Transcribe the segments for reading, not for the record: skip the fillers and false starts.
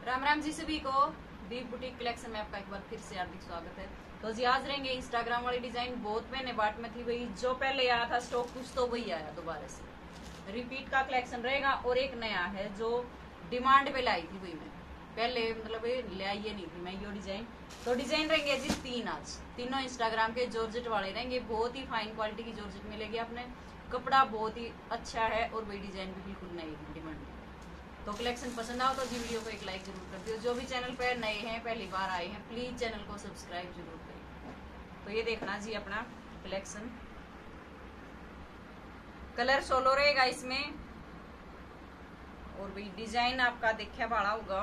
राम राम जी सभी को। दीप boutique collection में आपका एक बार फिर से हार्दिक स्वागत है। तो जी आज रहेंगे इंस्टाग्राम वाली डिजाइन। बहुत मैंने बाट में थी वही, जो पहले आया था स्टॉक कुछ तो वही आया दोबारा से। रिपीट का कलेक्शन रहेगा और एक नया है जो डिमांड पे लाई थी वही मैं पहले मतलब लाई नहीं थी मैं ये डिजाइन। तो डिजाइन रहेंगे जी तीन, आज तीनों इंस्टाग्राम के जॉर्जेट वाले रहेंगे। बहुत ही फाइन क्वालिटी की जॉर्जेट मिलेगी आपने। कपड़ा बहुत ही अच्छा है और वही डिजाइन भी बिल्कुल नई डिमांड। तो कलेक्शन पसंद आओ तो जी वीडियो को एक लाइक जरूर कर दियो। जो भी चैनल पर नए हैं पहली बार आए हैं प्लीज चैनल को सब्सक्राइब जरूर करें। तो ये देखना जी अपना कलेक्शन। कलर सोलो रहेगा इसमें और भाई डिजाइन आपका देखा भाड़ा होगा।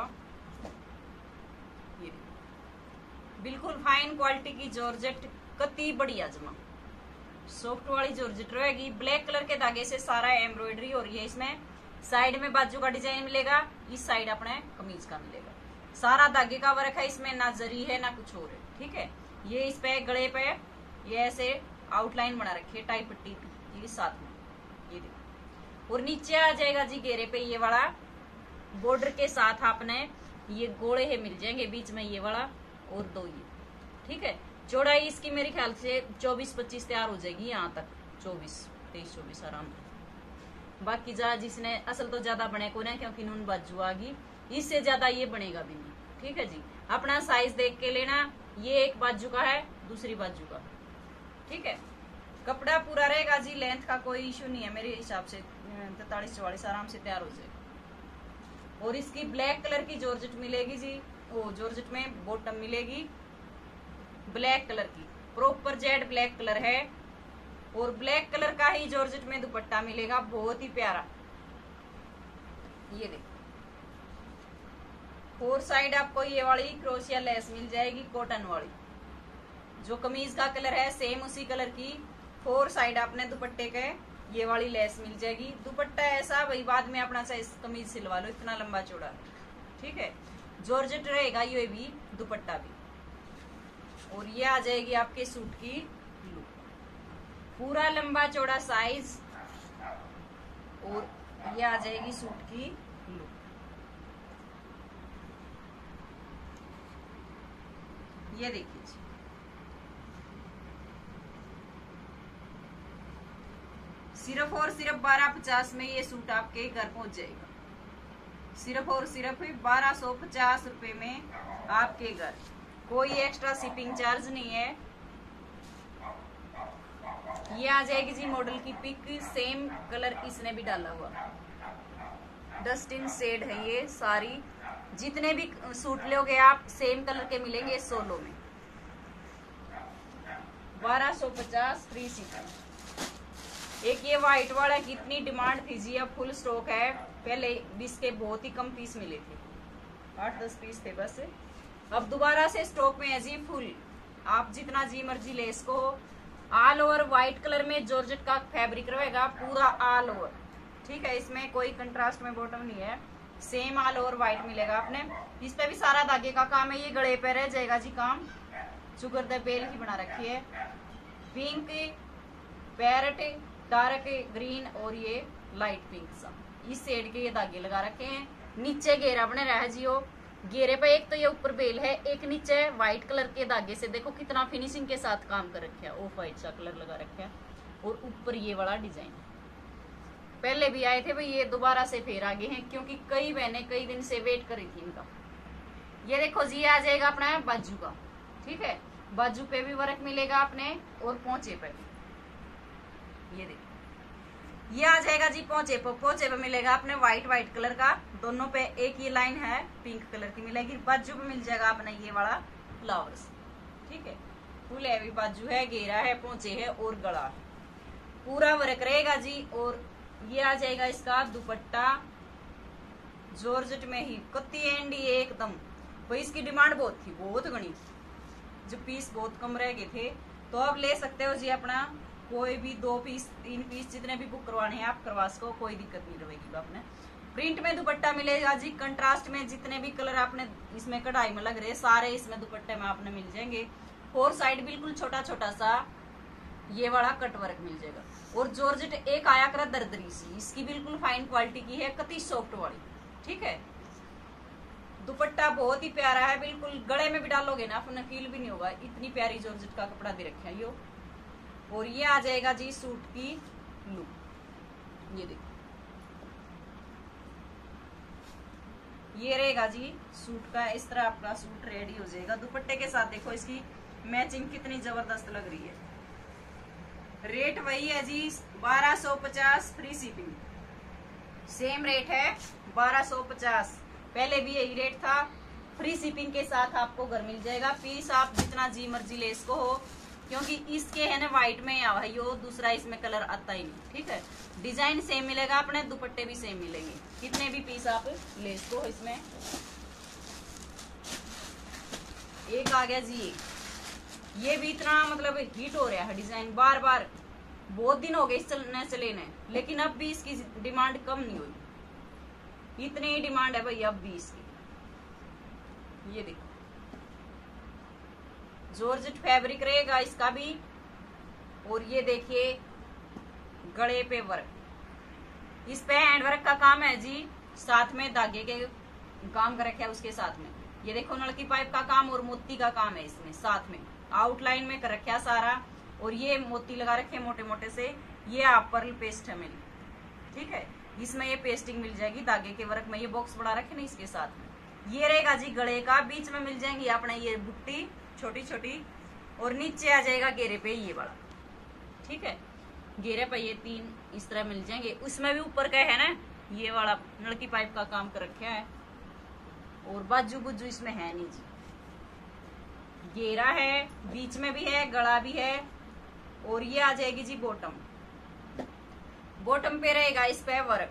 ये बिल्कुल फाइन क्वालिटी की जॉर्जेट, कति बढ़िया जमा सॉफ्ट वाली जॉर्जेट रहेगी। ब्लैक कलर के धागे से सारा एम्ब्रॉयडरी हो रही है इसमें। साइड में बाजू का डिजाइन मिलेगा, इस साइड अपने कमीज का मिलेगा। सारा धागे का वर्क है इसमें, ना जरी है ना कुछ और है। ठीक है, ये इस पे गले पे ये ऐसे आउटलाइन बना रखी है टाई पट्टी ये साथ में ये देखो। और नीचे आ जाएगा जी घेरे पे ये वाला बॉर्डर के साथ आपने ये गोले है मिल जाएंगे बीच में ये वाला और दो ये। ठीक है, चौड़ाई इसकी मेरे ख्याल से 24-25 तैयार हो जाएगी यहाँ तक। 23-24 आराम। बाकी जा जिसने असल तो ज्यादा बने को ना, क्योंकि नून बाजू आ गई, इससे ज्यादा ये बनेगा भी नहीं। ठीक है जी, अपना साइज देख के लेना। ये एक बाजू का है, दूसरी बाजू का। ठीक है, कपड़ा पूरा रहेगा जी, लेंथ का कोई इशू नहीं है मेरे हिसाब से। 43-44 आराम से तैयार हो जाएगा। और इसकी ब्लैक कलर की जॉर्जेट मिलेगी जी। वो जॉर्जेट में बॉटम मिलेगी ब्लैक कलर की, प्रॉपर जेड ब्लैक कलर है। और ब्लैक कलर का ही जॉर्जेट में दुपट्टा मिलेगा, बहुत ही प्यारा। ये देखो, फोर साइड आपको ये वाली क्रोशिया लेस मिल जाएगी कॉटन वाली। जो कमीज का कलर है सेम उसी कलर की फोर साइड आपने दुपट्टे के ये वाली लेस मिल जाएगी। दुपट्टा ऐसा भाई बाद में अपना साइज कमीज सिलवा लो, इतना लंबा चौड़ा। ठीक है, जॉर्जेट रहेगा ये भी, दुपट्टा भी। और ये आ जाएगी आपके सूट की लुक, पूरा लंबा चौड़ा साइज। और ये आ जाएगी सूट की लुक। ये देखिए जी, सिर्फ और सिर्फ 1250 में ये सूट आपके घर पहुंच जाएगा। सिर्फ और सिर्फ 1250 रुपए में आपके घर। कोई एक्स्ट्रा शिपिंग चार्ज नहीं है। ये आ जाएगी जी मॉडल की पिक, सेम कलर इसने भी डाला हुआ, डस्टिन शेड है ये सारी। जितने भी सूट लोगे आप सेम कलर के मिलेंगे सोलो में। 1250 फ्री शिपिंग। एक ये व्हाइट वाला की इतनी डिमांड थी जी, अब फुल स्टॉक है। पहले इसके बहुत ही कम पीस मिले थे, 8-10 पीस थे बस। अब दोबारा से स्टॉक में है जी फुल। आप जितना जी मर्जी ले इसको। ऑल ओवर व्हाइट कलर में जॉर्जेट का फैब्रिक रहेगा पूरा ऑल ओवर। ठीक है, इसमें कोई कंट्रास्ट में बॉटम नहीं है, सेम ऑल ओवर व्हाइट मिलेगा आपने। इस पे भी सारा धागे का काम है। ये गले पे रह जाएगा जी काम, शुगर द बेल की बना रखी है। पिंक, पैरेट, डार्क ग्रीन और ये लाइट पिंक सा, इस शेड के ये धागे लगा रखे हैं। नीचे घेरा बने रहा है जी। वो घेरे पे एक तो ये ऊपर बेल है, एक नीचे व्हाइट कलर के धागे से देखो कितना फिनिशिंग के साथ काम कर रखा है। ऑफ व्हाइट सा कलर लगा रखा है और ऊपर ये वाला डिजाइन। पहले भी आए थे भाई, ये दोबारा से फिर आगे हैं क्योंकि कई बहनें कई दिन से वेट कर रही थी इनका। ये देखो जी, आ जाएगा अपना बाजू का। ठीक है, बाजू पे भी वर्क मिलेगा अपने और पोंचे पे भी। ये देखो, ये आ जाएगा जी पोंचे पे मिलेगा अपने व्हाइट कलर का। दोनों पे एक ये लाइन है पिंक कलर की मिलेगी। बाजू पे मिल जाएगा अपना ये वाला फ्लावर्स। ठीक है, फुल हैवी बाजू है, घेरा है, पोंचे है और गला है, पूरा वर्क रहेगा जी। और ये आ जाएगा इसका दुपट्टा जॉर्जेट में ही, कत्ती एंडी एकदम। भाई इसकी डिमांड बहुत थी, बहुत घनी, जो पीस बहुत कम रह गए थे। तो अब ले सकते हो जी अपना कोई भी 2 पीस 3 पीस जितने भी बुक करवाने हैं आप करवा सको, कोई दिक्कत नहीं रहेगी। आपने प्रिंट में दुपट्टा मिलेगा जी, कंट्रास्ट में जितने भी कलर आपने इसमें कढ़ाई में लग रहे सारे इसमें दुपट्टे में आपने मिल जाएंगे। फोर साइड बिल्कुल छोटा छोटा सा ये वाला कट वर्क मिल जाएगा। और जॉर्जेट एक आया करा दरदरी सी, इसकी बिल्कुल फाइन क्वालिटी की है, कति सॉफ्ट वाली। ठीक है, दुपट्टा बहुत ही प्यारा है, बिल्कुल गले में भी डालोगे ना आपने फील भी नहीं होगा, इतनी प्यारी जॉर्जेट का कपड़ा दे रखा है यो। और ये आ जाएगा जी सूट की लुक, ये देखो ये रहेगा जी सूट का, इस तरह आपका सूट रेडी हो जाएगा दुपट्टे के साथ। देखो इसकी मैचिंग कितनी जबरदस्त लग रही है। रेट वही है जी 1250 फ्री शिपिंग, सेम रेट है 1250, पहले भी यही रेट था। फ्री शिपिंग के साथ आपको घर मिल जाएगा। पीस आप जितना जी मर्जी ले इसको हो, क्योंकि इसके है ना व्हाइट में या भाई यो दूसरा इसमें कलर आता ही नहीं, ठीक है। डिजाइन सेम मिलेगा, अपने दुपट्टे भी सेम मिलेंगे, कितने भी पीस आप ले इसको। इसमें एक आ गया जी ये भी इतना मतलब हिट हो रहा है डिजाइन, बार बार बहुत दिन हो गए इस चले ने, लेकिन अब भी इसकी डिमांड कम नहीं हुई, इतनी ही डिमांड है भाई अब भी इसकी। ये देखो जॉर्जेट फैब्रिक रहेगा इसका भी। और ये देखिए गले पे वर्क, इस पे हैंड वर्क का काम है जी, साथ में धागे के काम कर रखा है उसके साथ में। ये देखो नलकी पाइप का काम और मोती का काम है इसमें, साथ में आउटलाइन में कर रखा है सारा। और ये मोती लगा रखे मोटे मोटे से, ये आप पर्ल पेस्ट है मेरी, ठीक है। इसमें ये पेस्टिंग मिल जाएगी धागे के वर्क में, ये बॉक्स बड़ा रखे ना इसके साथ में। ये रहेगा जी गले का, बीच में मिल जाएंगी अपने ये बुट्टी छोटी छोटी, और नीचे आ जाएगा घेरे पे ये वाला, ठीक है। घेरे पे ये 3 इस तरह मिल जाएंगे। उसमें भी ऊपर का है ना ये वाला नलकी पाइप का काम कर रखा है, और बाजू बुजू इसमें है नहीं जी, घेरा है, बीच में भी है, गला भी है। और ये आ जाएगी जी बॉटम, बॉटम पे रहेगा इस पे वर्क।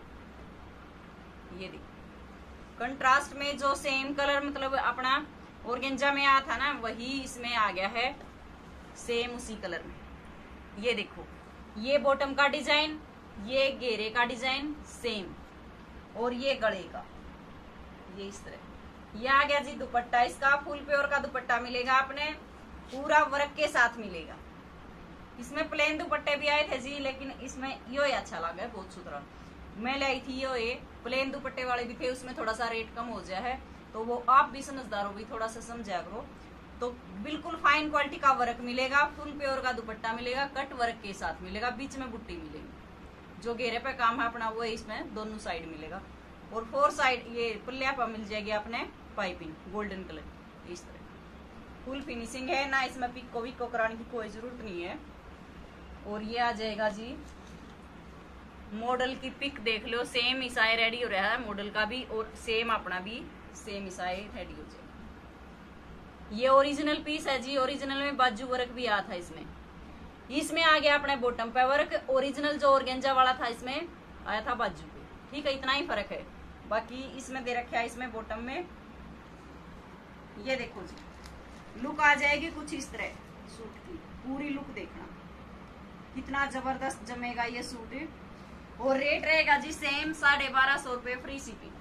ये देखो कंट्रास्ट में जो सेम कलर मतलब अपना ऑर्गेंजा में आया था ना, वही इसमें आ गया है सेम उसी कलर में। ये देखो ये बॉटम का डिजाइन, ये घेरे का डिजाइन सेम, और ये गले का ये इस तरह। ये आ गया जी दुपट्टा, इसका फुल प्योर का दुपट्टा मिलेगा अपने, पूरा वर्क के साथ मिलेगा। इसमें प्लेन दुपट्टे भी आए थे जी, लेकिन इसमें यो अच्छा लगा है, बहुत सुथरा। मैं लाई थी यो ये प्लेन दुपट्टे वाले भी थे, उसमें थोड़ा सा रेट कम हो गया है, तो वो आप भी समझदार हो भी थोड़ा सा समझा करो। तो बिल्कुल फाइन क्वालिटी का वर्क मिलेगा, फुल प्योर का दुपट्टा मिलेगा, कट वर्क के साथ मिलेगा, बीच में बुट्टी मिलेगी। जो घेरे पे काम है अपना वो इसमें दोनों साइड मिलेगा। और 4 साइड ये पल्लिया पर मिल जाएगी अपने पाइपिंग गोल्डन कलर, इस तरह फुल फिनिशिंग है ना, इसमें पिको विको कराने की कोई जरूरत नहीं है। और ये आ जाएगा जी मॉडल की पिक देख लो, सेम ईसाई रेडी हो रहा है मॉडल का भी, और सेम अपना भी सेम ईसाई रेडी हो जाएगा। ये ओरिजिनल पीस है जी, ओरिजिनल में बाजू वर्क भी आया था इसमें। इसमें आ गया अपने बॉटम पे वर्क, ओरिजिनल जो ऑर्गेंजा वाला था इसमें आया था बाजू पे, ठीक है। इतना ही फर्क है, बाकी इसमें दे रखा है इसमें बॉटम में। ये देखो जी लुक आ जाएगी कुछ इस तरह सूट की, पूरी लुक देखना कितना जबरदस्त जमेगा ये सूट। और रेट रहेगा जी सेम 1250 रुपए फ्री शिपिंग,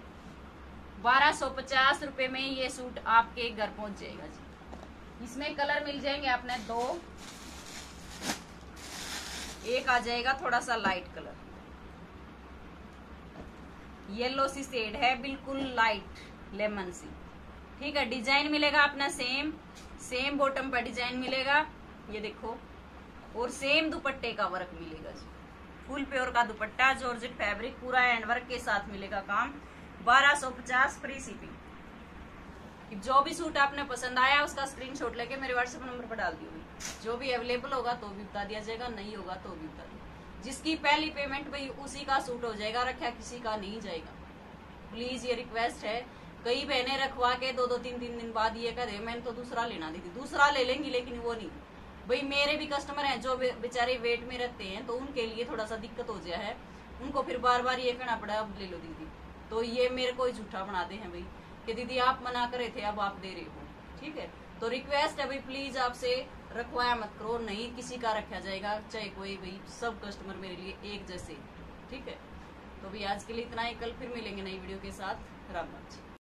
1250 रुपए में ये सूट आपके घर पहुंच जाएगा जी। इसमें कलर मिल जाएंगे अपने 2, एक आ जाएगा थोड़ा सा लाइट कलर, येलो सी शेड है, बिल्कुल लाइट लेमन सी, ठीक है। डिजाइन मिलेगा अपना सेम बॉटम पर डिजाइन मिलेगा, ये देखो। और सेम दुपट्टे का वर्क मिलेगा जी, फुल प्योर का दुपट्टा, जॉर्जेट फैब्रिक, पूरा हैंड वर्क के साथ मिलेगा काम, 1250 फ्री शिपिंग। जो भी सूट आपने पसंद आया उसका स्क्रीनशॉट लेके मेरे व्हाट्सएप नंबर पर डाल दियो, जो भी अवेलेबल होगा तो भी बता दिया जाएगा, नहीं होगा तो भी बता दिया। जिसकी पहली पेमेंट भाई उसी का सूट हो जाएगा, रखा किसी का नहीं जाएगा। प्लीज ये रिक्वेस्ट है, कई बहनें रखवा के 2-2 3-3 दिन बाद ये कह रहे मैंने तो दूसरा लेना दी थी, दूसरा ले लेंगी, लेकिन वो नहीं। भाई मेरे भी कस्टमर हैं जो बेचारे वेट में रहते हैं, तो उनके लिए थोड़ा सा दिक्कत हो गया है, उनको फिर बार बार ये कहना पड़ा अब ले लो दीदी, तो ये मेरे को ही झूठा बनाते हैं भाई कि दीदी आप मना करे थे अब आप दे रहे हो, ठीक है। तो रिक्वेस्ट है भाई प्लीज आपसे रखवाया मत करो, नहीं किसी का रखा जाएगा, चाहे कोई भाई, सब कस्टमर मेरे लिए एक जैसे, ठीक है। तो भाई आज के लिए इतना ही, कल फिर मिलेंगे नई वीडियो के साथ। राम राम जी।